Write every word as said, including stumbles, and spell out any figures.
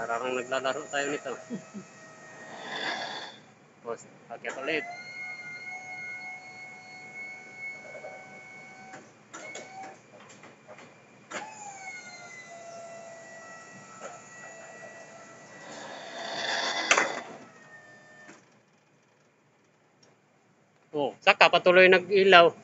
Parang naglalaro tayo nito. Tapos, akyat ulit. Oh, saka patuloy nag-ilaw.